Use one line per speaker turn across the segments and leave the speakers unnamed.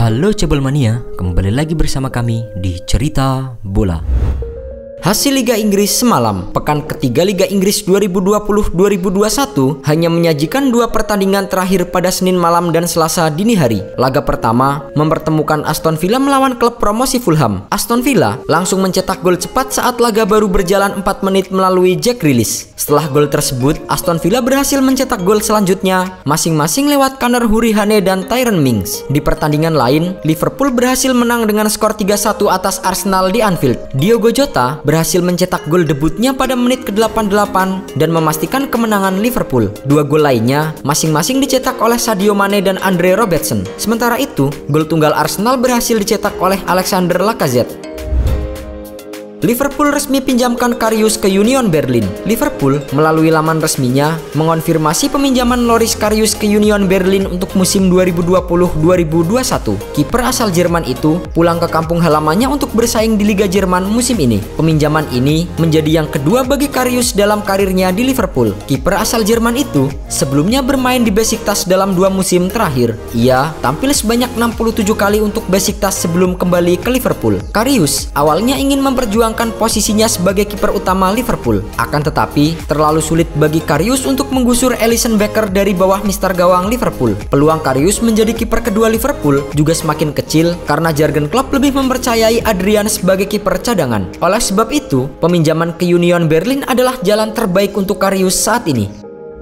Halo Cebolmania, kembali lagi bersama kami di Cerita Bola.
Hasil Liga Inggris semalam, pekan ketiga Liga Inggris 2020-2021 hanya menyajikan dua pertandingan terakhir pada Senin malam dan Selasa dini hari. Laga pertama mempertemukan Aston Villa melawan klub promosi Fulham. Aston Villa langsung mencetak gol cepat saat laga baru berjalan 4 menit melalui Jack Grealish. Setelah gol tersebut, Aston Villa berhasil mencetak gol selanjutnya masing-masing lewat Conor Hurihane dan Tyrone Mings. Di pertandingan lain, Liverpool berhasil menang dengan skor 3-1 atas Arsenal di Anfield. Diogo Jota berhasil mencetak gol debutnya pada menit ke-88 dan memastikan kemenangan Liverpool. Dua gol lainnya masing-masing dicetak oleh Sadio Mane dan Andre Robertson. Sementara itu, gol tunggal Arsenal berhasil dicetak oleh Alexander Lacazette. Liverpool resmi pinjamkan Karius ke Union Berlin. Liverpool melalui laman resminya mengonfirmasi peminjaman Loris Karius ke Union Berlin untuk musim 2020-2021. Kiper asal Jerman itu pulang ke kampung halamannya untuk bersaing di Liga Jerman musim ini. Peminjaman ini menjadi yang kedua bagi Karius dalam karirnya di Liverpool. Kiper asal Jerman itu sebelumnya bermain di Besiktas dalam 2 musim terakhir. Ia tampil sebanyak 67 kali untuk Besiktas sebelum kembali ke Liverpool. Karius awalnya ingin memperjuangkan posisinya sebagai kiper utama Liverpool. Akan tetapi, terlalu sulit bagi Karius untuk menggusur Alisson Becker dari bawah mister gawang Liverpool. Peluang Karius menjadi kiper kedua Liverpool juga semakin kecil karena Jurgen Klopp lebih mempercayai Adrian sebagai kiper cadangan. Oleh sebab itu, peminjaman ke Union Berlin adalah jalan terbaik untuk Karius saat ini.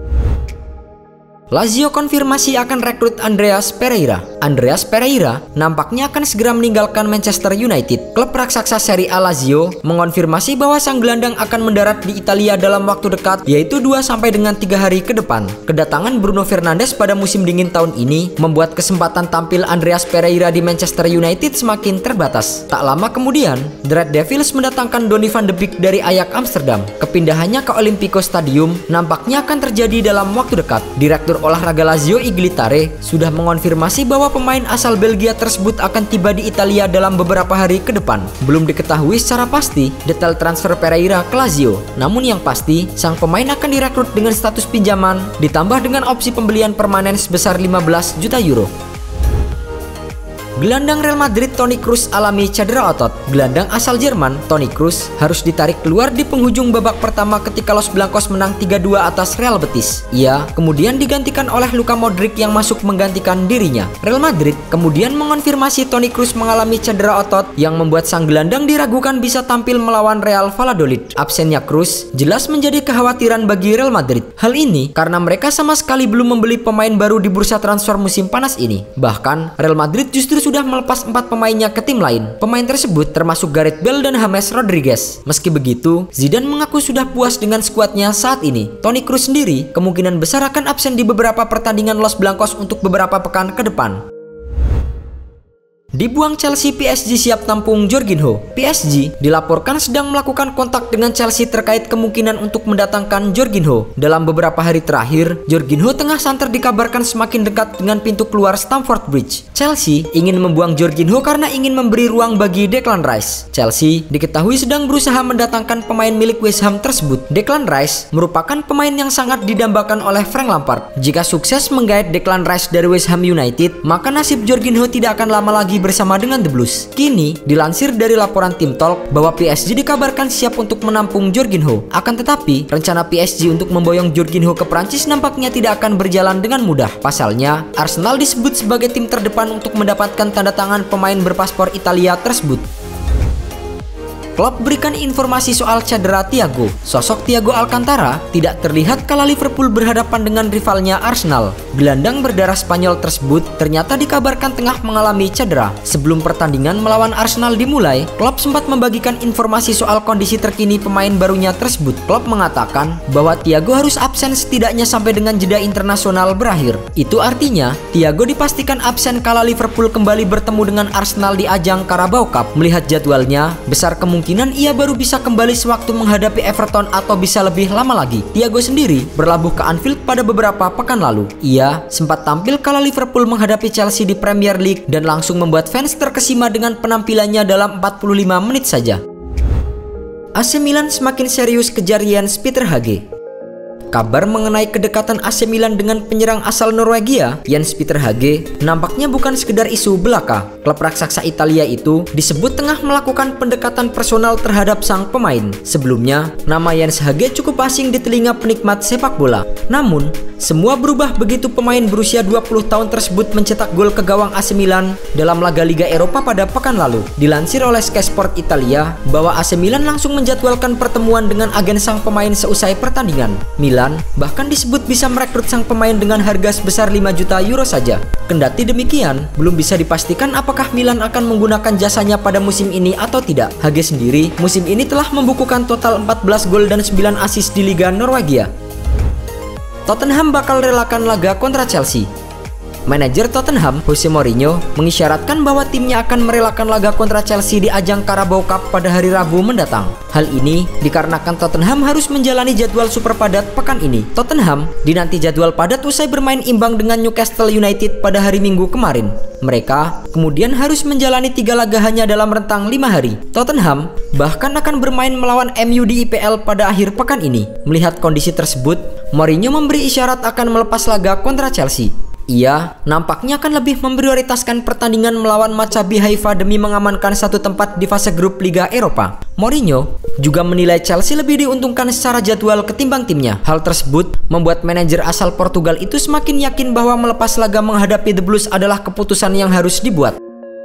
Lazio konfirmasi akan rekrut Andreas Pereira. Andreas Pereira nampaknya akan segera meninggalkan Manchester United. Klub raksasa Serie A Lazio mengonfirmasi bahwa sang gelandang akan mendarat di Italia dalam waktu dekat, yaitu 2-3 hari ke depan. Kedatangan Bruno Fernandes pada musim dingin tahun ini membuat kesempatan tampil Andreas Pereira di Manchester United semakin terbatas. Tak lama kemudian, The Red Devils mendatangkan Donny van de Beek dari Ajax Amsterdam. Kepindahannya ke Olimpico Stadium nampaknya akan terjadi dalam waktu dekat. Direktur olahraga Lazio Iglitare sudah mengonfirmasi bahwa pemain asal Belgia tersebut akan tiba di Italia dalam beberapa hari ke depan. Belum diketahui secara pasti detail transfer Pereira ke Lazio. Namun yang pasti, sang pemain akan direkrut dengan status pinjaman ditambah dengan opsi pembelian permanen sebesar 15 juta euro. Gelandang Real Madrid Toni Kroos alami cedera otot. Gelandang asal Jerman Toni Kroos harus ditarik keluar di penghujung babak pertama ketika Los Blancos menang 3-2 atas Real Betis. Ia kemudian digantikan oleh Luka Modric yang masuk menggantikan dirinya. Real Madrid kemudian mengonfirmasi Toni Kroos mengalami cedera otot yang membuat sang gelandang diragukan bisa tampil melawan Real Valladolid. Absennya Kroos jelas menjadi kekhawatiran bagi Real Madrid. Hal ini karena mereka sama sekali belum membeli pemain baru di bursa transfer musim panas ini. Bahkan Real Madrid justru sudah melepas 4 pemainnya ke tim lain. Pemain tersebut termasuk Gareth Bale dan James Rodriguez. Meski begitu, Zidane mengaku sudah puas dengan skuadnya saat ini. Toni Kroos sendiri kemungkinan besar akan absen di beberapa pertandingan Los Blancos untuk beberapa pekan ke depan. Dibuang Chelsea, PSG siap tampung Jorginho. PSG dilaporkan sedang melakukan kontak dengan Chelsea terkait kemungkinan untuk mendatangkan Jorginho. Dalam beberapa hari terakhir, Jorginho tengah santer dikabarkan semakin dekat dengan pintu keluar Stamford Bridge. Chelsea ingin membuang Jorginho karena ingin memberi ruang bagi Declan Rice. Chelsea diketahui sedang berusaha mendatangkan pemain milik West Ham tersebut. Declan Rice merupakan pemain yang sangat didambakan oleh Frank Lampard. Jika sukses menggait Declan Rice dari West Ham United, maka nasib Jorginho tidak akan lama lagi bersama dengan The Blues. Kini, dilansir dari laporan Team Talk bahwa PSG dikabarkan siap untuk menampung Jorginho. Akan tetapi, rencana PSG untuk memboyong Jorginho ke Prancis nampaknya tidak akan berjalan dengan mudah. Pasalnya, Arsenal disebut sebagai tim terdepan untuk mendapatkan tanda tangan pemain berpaspor Italia tersebut. Klopp berikan informasi soal cedera Thiago. Sosok Thiago Alcantara tidak terlihat kala Liverpool berhadapan dengan rivalnya Arsenal. Gelandang berdarah Spanyol tersebut ternyata dikabarkan tengah mengalami cedera. Sebelum pertandingan melawan Arsenal dimulai, Klopp sempat membagikan informasi soal kondisi terkini pemain barunya tersebut. Klopp mengatakan bahwa Thiago harus absen setidaknya sampai dengan jeda internasional berakhir. Itu artinya, Thiago dipastikan absen kala Liverpool kembali bertemu dengan Arsenal di ajang Carabao Cup. Melihat jadwalnya, besar kemungkinan ia baru bisa kembali sewaktu menghadapi Everton atau bisa lebih lama lagi. Thiago sendiri berlabuh ke Anfield pada beberapa pekan lalu. Ia sempat tampil kala Liverpool menghadapi Chelsea di Premier League dan langsung membuat fans terkesima dengan penampilannya dalam 45 menit saja. AC Milan semakin serius kejar Jens Peter Hage. kabar mengenai kedekatan AC Milan dengan penyerang asal Norwegia, Jens Peter Hage, nampaknya bukan sekedar isu belaka. Klub raksasa Italia itu disebut tengah melakukan pendekatan personal terhadap sang pemain. Sebelumnya, nama Jens Hage cukup asing di telinga penikmat sepak bola. Namun, semua berubah begitu pemain berusia 20 tahun tersebut mencetak gol ke gawang AC Milan dalam laga Liga Eropa pada pekan lalu. Dilansir oleh Sky Sport Italia bahwa AC Milan langsung menjadwalkan pertemuan dengan agen sang pemain seusai pertandingan. Milan bahkan disebut bisa merekrut sang pemain dengan harga sebesar 5 juta euro saja. Kendati demikian, belum bisa dipastikan apakah Milan akan menggunakan jasanya pada musim ini atau tidak. Hage sendiri musim ini telah membukukan total 14 gol dan 9 assist di Liga Norwegia. Tottenham bakal relakan laga kontra Chelsea. Manajer Tottenham, Jose Mourinho, mengisyaratkan bahwa timnya akan merelakan laga kontra Chelsea di ajang Carabao Cup pada hari Rabu mendatang. Hal ini dikarenakan Tottenham harus menjalani jadwal super padat pekan ini. Tottenham dinanti jadwal padat usai bermain imbang dengan Newcastle United pada hari Minggu kemarin. Mereka kemudian harus menjalani 3 laga hanya dalam rentang 5 hari. Tottenham bahkan akan bermain melawan MU di IPL pada akhir pekan ini. Melihat kondisi tersebut, Mourinho memberi isyarat akan melepas laga kontra Chelsea. Ia nampaknya akan lebih memprioritaskan pertandingan melawan Maccabi Haifa demi mengamankan satu tempat di fase grup Liga Eropa. Mourinho juga menilai Chelsea lebih diuntungkan secara jadwal ketimbang timnya. Hal tersebut membuat manajer asal Portugal itu semakin yakin bahwa melepas laga menghadapi The Blues adalah keputusan yang harus dibuat.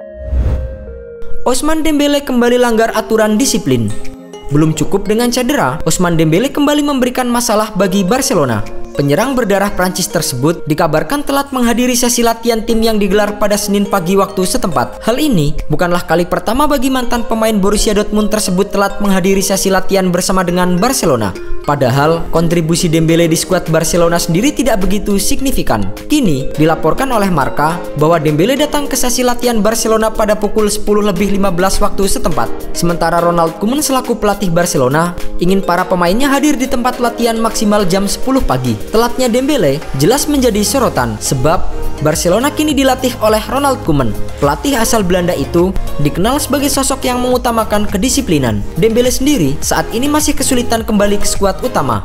Ousmane Dembele kembali langgar aturan disiplin. Belum cukup dengan cedera, Ousmane Dembele kembali memberikan masalah bagi Barcelona. Penyerang berdarah Prancis tersebut dikabarkan telat menghadiri sesi latihan tim yang digelar pada Senin pagi waktu setempat. Hal ini bukanlah kali pertama bagi mantan pemain Borussia Dortmund tersebut telat menghadiri sesi latihan bersama dengan Barcelona. Padahal kontribusi Dembele di skuad Barcelona sendiri tidak begitu signifikan. Kini dilaporkan oleh Marca bahwa Dembele datang ke sesi latihan Barcelona pada pukul 10:15 waktu setempat. Sementara Ronald Koeman selaku pelatih Barcelona ingin para pemainnya hadir di tempat latihan maksimal jam 10 pagi. Telatnya Dembele jelas menjadi sorotan sebab Barcelona kini dilatih oleh Ronald Koeman. Pelatih asal Belanda itu dikenal sebagai sosok yang mengutamakan kedisiplinan. Dembele sendiri saat ini masih kesulitan kembali ke skuad utama.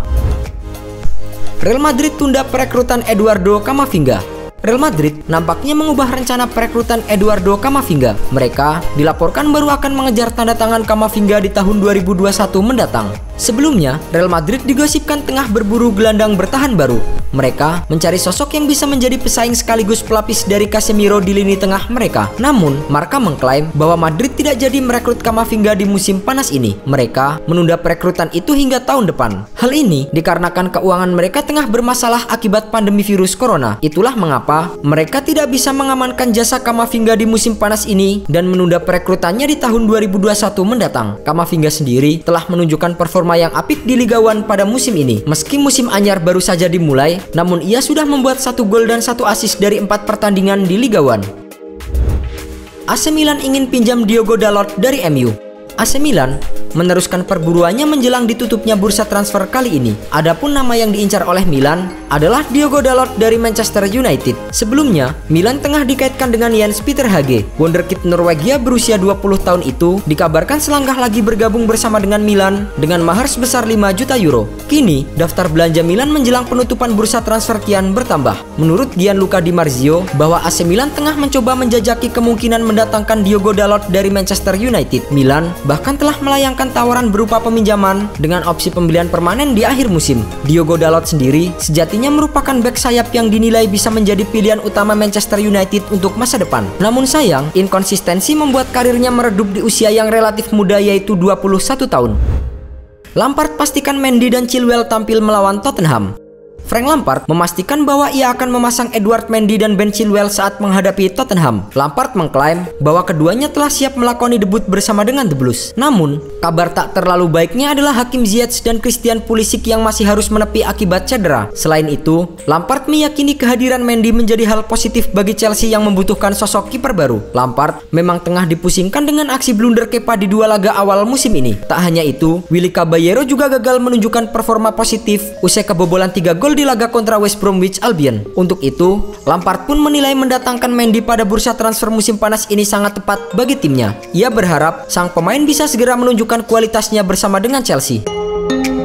Real Madrid tunda perekrutan Eduardo Camavinga. Real Madrid nampaknya mengubah rencana perekrutan Eduardo Camavinga. Mereka dilaporkan baru akan mengejar tanda tangan Camavinga di tahun 2021 mendatang. Sebelumnya, Real Madrid digosipkan tengah berburu gelandang bertahan baru. Mereka mencari sosok yang bisa menjadi pesaing sekaligus pelapis dari Casemiro di lini tengah mereka. Namun, Marca mengklaim bahwa Madrid tidak jadi merekrut Camavinga di musim panas ini. Mereka menunda perekrutan itu hingga tahun depan. Hal ini dikarenakan keuangan mereka tengah bermasalah akibat pandemi virus corona. Itulah mengapa mereka tidak bisa mengamankan jasa Camavinga di musim panas ini dan menunda perekrutannya di tahun 2021 mendatang. Camavinga sendiri telah menunjukkan performa yang apik di Liga 1 pada musim ini. Meski musim anyar baru saja dimulai, namun ia sudah membuat 1 gol dan 1 assist dari 4 pertandingan di Liga 1. AC Milan ingin pinjam Diogo Dalot dari MU. AC Milan meneruskan perburuannya menjelang ditutupnya bursa transfer kali ini. Adapun nama yang diincar oleh Milan adalah Diogo Dalot dari Manchester United. Sebelumnya, Milan tengah dikaitkan dengan Jens Peter Hage. Wonderkid Norwegia berusia 20 tahun itu dikabarkan selangkah lagi bergabung bersama dengan Milan dengan mahar sebesar 5 juta euro. Kini, daftar belanja Milan menjelang penutupan bursa transfer kian bertambah. Menurut Gianluca Di Marzio, bahwa AC Milan tengah mencoba menjajaki kemungkinan mendatangkan Diogo Dalot dari Manchester United. Milan bahkan telah melayangkan tawaran berupa peminjaman dengan opsi pembelian permanen di akhir musim. Diogo Dalot sendiri sejatinya merupakan bek sayap yang dinilai bisa menjadi pilihan utama Manchester United untuk masa depan. Namun sayang, inkonsistensi membuat karirnya meredup di usia yang relatif muda yaitu 21 tahun. Lampard pastikan Mendy dan Chilwell tampil melawan Tottenham. Frank Lampard memastikan bahwa ia akan memasang Edouard Mendy dan Ben Chilwell saat menghadapi Tottenham. Lampard mengklaim bahwa keduanya telah siap melakoni debut bersama dengan The Blues. Namun, kabar tak terlalu baiknya adalah Hakim Ziyech dan Christian Pulisic yang masih harus menepi akibat cedera. Selain itu, Lampard meyakini kehadiran Mendy menjadi hal positif bagi Chelsea yang membutuhkan sosok kiper baru. Lampard memang tengah dipusingkan dengan aksi blunder Kepa di 2 laga awal musim ini. Tak hanya itu, Willy Caballero juga gagal menunjukkan performa positif usai kebobolan 3 gol di laga kontra West Bromwich Albion. Untuk itu, Lampard pun menilai mendatangkan Mendy pada bursa transfer musim panas ini sangat tepat bagi timnya. Ia berharap sang pemain bisa segera menunjukkan kualitasnya bersama dengan Chelsea.